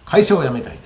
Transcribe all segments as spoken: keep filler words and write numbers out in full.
会社を辞めたいです。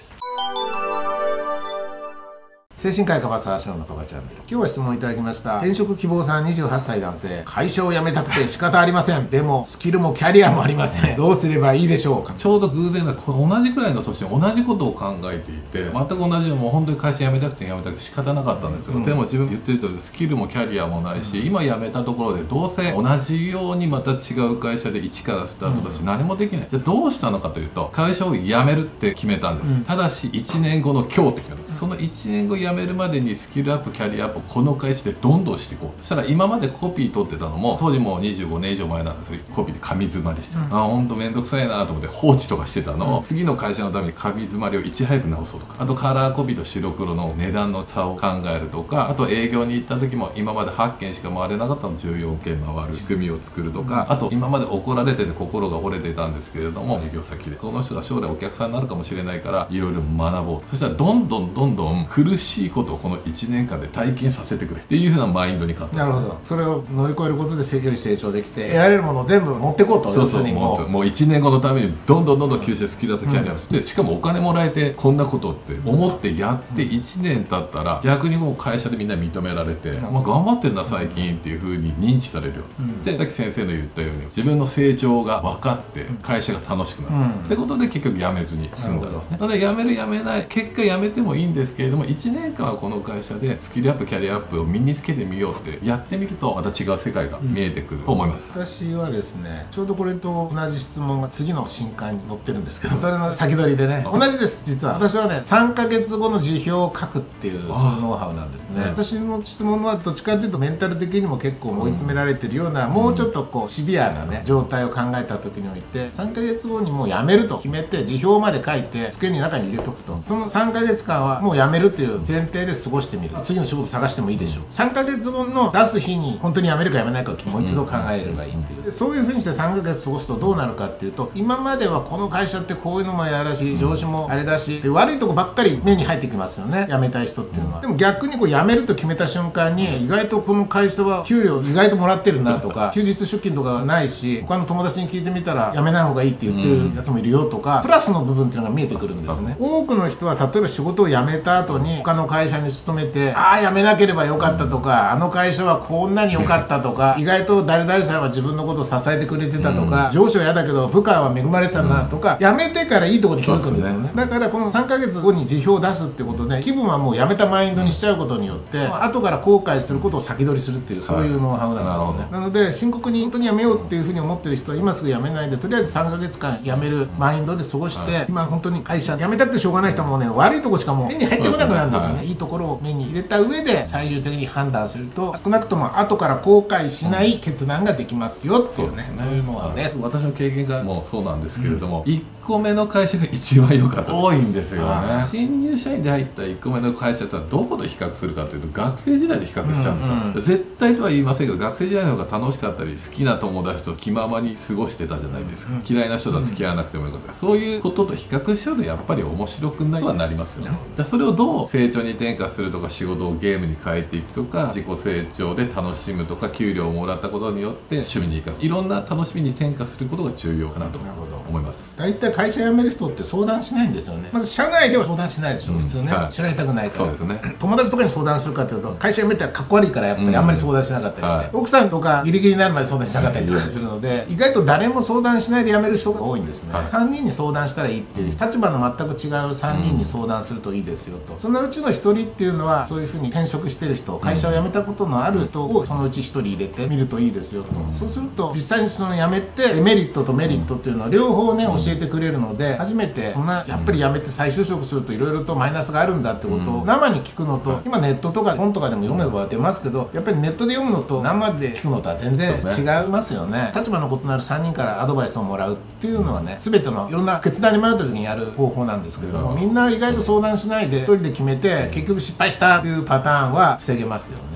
精神科医カバサーショーのカバチャンネル。今日は質問いただきました。転職希望さんにじゅうはっさい男性。会社を辞めたくて仕方ありません。でも、スキルもキャリアもありません。どうすればいいでしょうか。 ちょうど偶然だ、この同じくらいの年に同じことを考えていて、全く同じようにもう本当に会社辞めたくて辞めたくて仕方なかったんですよ。うん、でも自分言ってるとおり、スキルもキャリアもないし、うん、今辞めたところでどうせ同じようにまた違う会社で一からスタートだし、うん、何もできない。じゃあどうしたのかというと、会社を辞めるって決めたんです。うん、ただし、いちねんごの今日って決めたんです。そのいちねんご辞めるまでにスキルアップ、キャリアアップをこの会社でどんどんしていこう。そしたら今までコピー取ってたのも、当時もうにじゅうごねん以上前なんですけど、コピーで紙詰まりして、うん、あ、ほんとめんどくさいなと思って放置とかしてたのを、うん、次の会社のために紙詰まりをいち早く直そうとか、あとカラーコピーと白黒の値段の差を考えるとか、あと営業に行った時も今まではちけんしか回れなかったのじゅうよんけん回る仕組みを作るとか、あと今まで怒られてて心が折れてたんですけれども、営業先でこの人が将来お客さんになるかもしれないからいろいろ学ぼう。そしたらどんどんどんどん苦しいことをこのいちねんかんで体験させてくれっていうふうなマインドに変わった。 なるほど。それを乗り越えることでより成長できて、得られるものを全部持っていこうと。 そうそう、もうもういちねんごのためにどんどんどんどん吸収スキルだとキャリアをして、うん、しかもお金もらえてこんなことって思ってやっていちねん経ったら逆にもう会社でみんな認められて、うん、まあ頑張ってんな最近っていうふうに認知されるように、うん、でさっき先生の言ったように自分の成長が分かって会社が楽しくなる、うん、ってことで結局辞めずに済んだんですね。なので辞める辞めない結果辞めてもいいんですけれども、いちねんかんはこの会社でスキルアップキャリアアップを身につけてみようってやってみるとまた違う世界が見えてくると思います。 うん、私はですね、ちょうどこれと同じ質問が次の新刊に載ってるんですけど、それの先取りでね、同じです。実は私はね、さんかげつごの辞表を書くっていうそういうノウハウなんですね。私の質問はどっちかっていうとメンタル的にも結構追い詰められてるような、うん、もうちょっとこうシビアなね状態を考えた時において、さんかげつごにもう辞めると決めて辞表まで書いて机の中に入れとくと、そのさんかげつかんはもう辞めるっていう前提で過ごしてみる。次の仕事探してもいいでしょう。さんかげつごの出す日に本当に辞めるか辞めないかをもう一度考えればいいっていう。でそういうふうにしてさんかげつ過ごすとどうなるかっていうと、今まではこの会社ってこういうのもやだし、上司もあれだし、で悪いとこばっかり目に入ってきますよね、辞めたい人っていうのは。でも逆にこう辞めると決めた瞬間に、意外とこの会社は給料意外ともらってるなとか、休日出勤とかがないし、他の友達に聞いてみたら辞めない方がいいって言ってるやつもいるよとか、プラスの部分っていうのが見えてくるんですね。多くの人は例えば仕事を辞めた後に他の会社に勤めて、ああ辞めなければよかったとか、あの会社はこんなに良かったとか、意外と誰々さんは自分のことを支えてくれてたとか、上司は嫌だけど部下は恵まれたなとか、辞めてからいいところに気づくんですよね。だからこのさんかげつごに辞表を出すってことで、気分はもう辞めたマインドにしちゃうことによって、後から後悔することを先取りするっていう、そういうノウハウなんですよね。なので深刻に本当に辞めようっていうふうに思ってる人は今すぐ辞めないで、とりあえずさんかげつかん辞めるマインドで過ごして、今本当に会社辞めたくてしょうがない人もね、悪いとこしかもう目に入ってこなくなるんですよね。いいところを目に入れた上で最終的に判断すると、少なくとも後から後悔しない決断ができますよっていうね、そういうノウハウです。 私の経験がもうそうなんですけれども、いっこめの会社が一番良かった。多いんですよね。新入社員で入ったいっこめの会社とはどこと比較するかというと、学生時代で比較しちゃうんですよ。うんうん、絶対とは言いませんけど、学生時代の方が楽しかったり、好きな友達と気ままに過ごしてたじゃないですか。うん、嫌いな人とは付き合わなくてもよかった。そういうことと比較しちゃうとやっぱり面白くないとはなりますよね。だそれをどう成長に転化するとか、仕事をゲームに変えていくとか、自己成長で楽しむとか、給料をもらったことによって趣味に生かす、いろんな楽しみに転化することが重要かなと思います。 大体会社辞める人って相談しないんですよね。まず社内では相談しないでしょ、うん、普通ね、はい、知られたくないから。そうですね。友達とかに相談するかっていうと、会社辞めたらかっこ悪いからやっぱりあんまり相談しなかったりして、うんはい、奥さんとかギリギリになるまで相談しなかったりとかするので、意外と誰も相談しないで辞める人が多いんですね。はい、さんにんに相談したらいいっていう、立場の全く違うさんにんに相談するといいですよと。そのうちのひとりっていうのは、そういうふうに転職してる人、会社を辞めたことのある人をそのうちひとり入れてみるといいですよと。そうすると実際にその辞めてデメリットとメリットっていうのを両方ね教えてくれるので、初めてそんなやっぱり辞めて再就職するといろいろとマイナスがあるんだってことを生に聞くのと、今ネットとか本とかでも読めば出ますけど、やっぱりネットで読むのと生で聞くのとは全然違いますよね。立場の異なるさんにんからアドバイスをもらうっていうのはね、全てのいろんな決断に迷った時にやる方法なんですけども、みんな意外と相談しないで一人で決めて結局失敗したっていうパターンは防げますよね。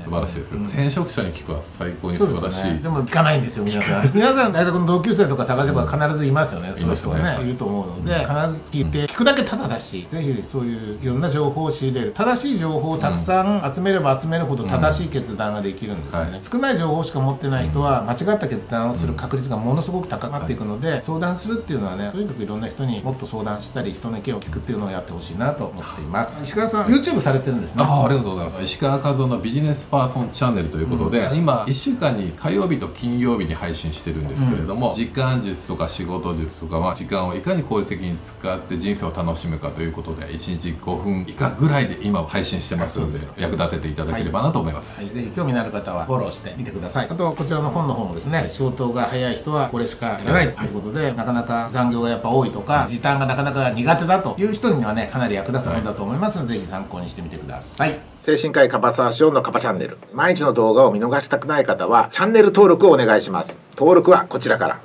素晴らしいです、うん、転職者に聞くは最高に素晴らしい で,、ね、 でも聞かないんですよ皆さん皆さん大学の同級生とか探せば必ずいますよね、うん、そういう人が ね, ねいると思うので、必ず聞いて、うん、聞くだけただだし、ぜひそういういろんな情報を仕入れる、正しい情報をたくさん集めれば集めるほど正しい決断ができるんですよね、うんはい、少ない情報しか持ってない人は間違った決断をする確率がものすごく高まっていくので、相談するっていうのはね、とにかくいろんな人にもっと相談したり人の意見を聞くっていうのをやってほしいなと思っています。石川さん YouTube されてるんですね。 あありがとうございます。石川和夫のビジネスパーソンチャンネルということで、うん、今いっしゅうかんに火曜日と金曜日に配信してるんですけれども、うん、時間術とか仕事術とか、まあ、時間をいかに効率的に使って人生を楽しむかということでいちにちごふん以下ぐらいで今配信してますので、役立てていただければなと思います、 はいはい、ぜひ興味のある方はフォローしてみてください。あとこちらの本の方もですね、仕事が早い人はこれしかやらないということで、はい、なかなか残業がやっぱ多いとか時短がなかなか苦手だという人にはね、かなり役立つものだと思いますので、はい、ぜひ参考にしてみてください。精神科医カバサーションのカバチャンネル、毎日の動画を見逃したくない方はチャンネル登録をお願いします。登録はこちらから。